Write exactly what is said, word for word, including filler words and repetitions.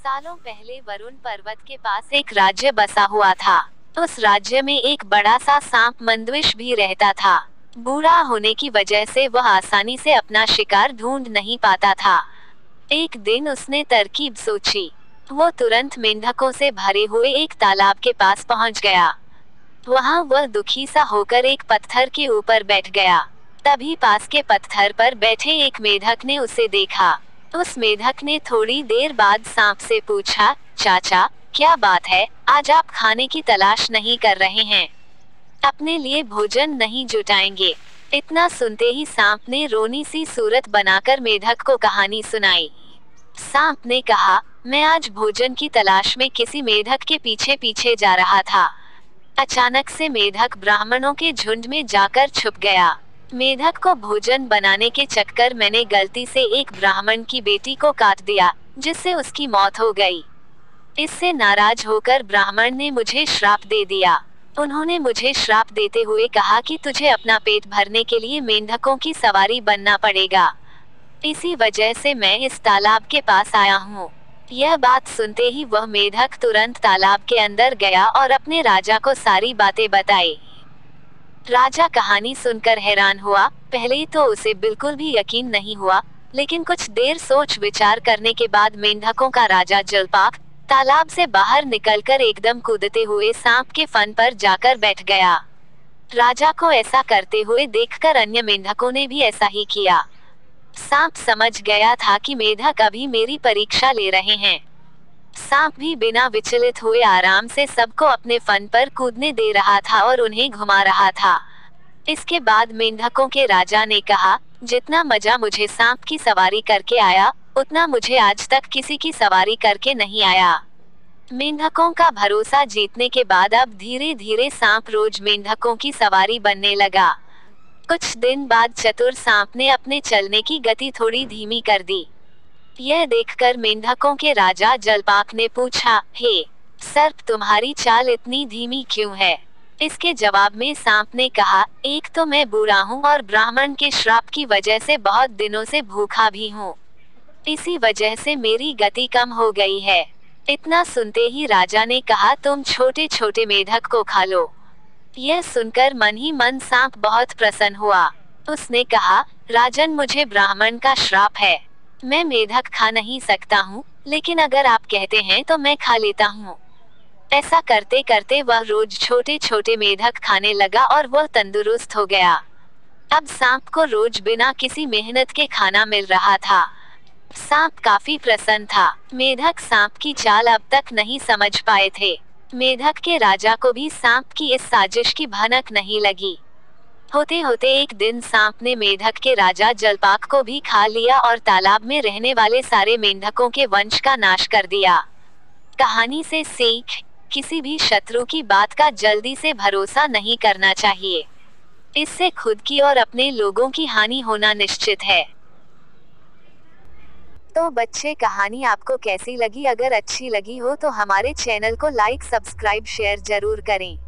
सालों पहले वरुण पर्वत के पास एक राज्य बसा हुआ था। उस राज्य में एक बड़ा सा सांप मंदविश भी रहता था। बूढ़ा होने की वजह से वह आसानी से अपना शिकार ढूंढ नहीं पाता था। एक दिन उसने तरकीब सोची। वो तुरंत मेंढकों से भरे हुए एक तालाब के पास पहुंच गया। वहां वह दुखी सा होकर एक पत्थर के ऊपर बैठ गया। तभी पास के पत्थर पर बैठे एक मेढक ने उसे देखा। उस मेढक ने थोड़ी देर बाद सांप से पूछा, चाचा, क्या बात है, आज आप खाने की तलाश नहीं कर रहे हैं? अपने लिए भोजन नहीं जुटाएंगे? इतना सुनते ही सांप ने रोनी सी सूरत बनाकर मेढक को कहानी सुनाई। सांप ने कहा, मैं आज भोजन की तलाश में किसी मेढक के पीछे पीछे जा रहा था। अचानक से मेढक ब्राह्मणों के झुंड में जाकर छुप गया। मेढक को भोजन बनाने के चक्कर मैंने गलती से एक ब्राह्मण की बेटी को काट दिया, जिससे उसकी मौत हो गई। इससे नाराज होकर ब्राह्मण ने मुझे श्राप दे दिया। उन्होंने मुझे श्राप देते हुए कहा कि तुझे अपना पेट भरने के लिए मेंढकों की सवारी बनना पड़ेगा। इसी वजह से मैं इस तालाब के पास आया हूँ। यह बात सुनते ही वह मेढक तुरंत तालाब के अंदर गया और अपने राजा को सारी बातें बताई। राजा कहानी सुनकर हैरान हुआ। पहले तो उसे बिल्कुल भी यकीन नहीं हुआ, लेकिन कुछ देर सोच विचार करने के बाद मेंढकों का राजा जलपाक तालाब से बाहर निकलकर एकदम कूदते हुए सांप के फन पर जाकर बैठ गया। राजा को ऐसा करते हुए देखकर अन्य मेंढकों ने भी ऐसा ही किया। सांप समझ गया था कि मेढक अभी मेरी परीक्षा ले रहे हैं। सांप भी बिना विचलित हुए आराम से सबको अपने फन पर कूदने दे रहा था और उन्हें घुमा रहा था। इसके बाद मेंढकों के राजा ने कहा, जितना मजा मुझे सांप की सवारी करके आया, उतना मुझे आज तक किसी की सवारी करके नहीं आया। मेंढकों का भरोसा जीतने के बाद अब धीरे धीरे सांप रोज मेंढकों की सवारी बनने लगा। कुछ दिन बाद चतुर सांप ने अपने चलने की गति थोड़ी धीमी कर दी। यह देखकर मेंढकों के राजा जलपाक ने पूछा, हे सर्प, तुम्हारी चाल इतनी धीमी क्यों है? इसके जवाब में सांप ने कहा, एक तो मैं बूढ़ा हूँ और ब्राह्मण के श्राप की वजह से बहुत दिनों से भूखा भी हूँ। इसी वजह से मेरी गति कम हो गई है। इतना सुनते ही राजा ने कहा, तुम छोटे छोटे मेढक को खा लो। यह सुनकर मन ही मन सांप बहुत प्रसन्न हुआ। उसने कहा, राजन, मुझे ब्राह्मण का श्राप है, मैं मेढक खा नहीं सकता हूँ, लेकिन अगर आप कहते हैं तो मैं खा लेता हूँ। ऐसा करते करते वह रोज छोटे छोटे मेढक खाने लगा और वह तंदुरुस्त हो गया। अब सांप को रोज बिना किसी मेहनत के खाना मिल रहा था। सांप काफी प्रसन्न था। मेढक सांप की चाल अब तक नहीं समझ पाए थे। मेढक के राजा को भी सांप की इस साजिश की भनक नहीं लगी। होते होते एक दिन सांप ने मेढक के राजा जलपाक को भी खा लिया और तालाब में रहने वाले सारे मेंढकों के वंश का नाश कर दिया। कहानी से सीख, किसी भी शत्रु की बात का जल्दी से भरोसा नहीं करना चाहिए। इससे खुद की और अपने लोगों की हानि होना निश्चित है। तो बच्चे, कहानी आपको कैसी लगी? अगर अच्छी लगी हो तो हमारे चैनल को लाइक, सब्सक्राइब, शेयर जरूर करें।